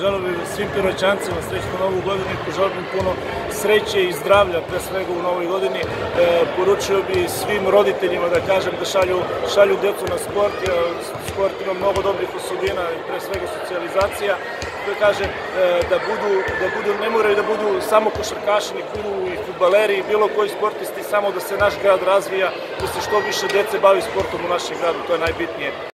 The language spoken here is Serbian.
poželio bih svim Piroćancima srećnu novu godinu i poželio bih puno sreće i zdravlja, pre svega u novoj godini. Poručio bih svim roditeljima da kažem da šalju decu na sport, sport ima mnogo dobrih osobina, pre svega socijalizacija, da kažem ne moraju da budu samo košarkaši, nek budu i fudbaleri, bilo koji sportisti, samo da se naš grad razvija, da se što više dece bavi sportom u našem gradu, to je najbitnije.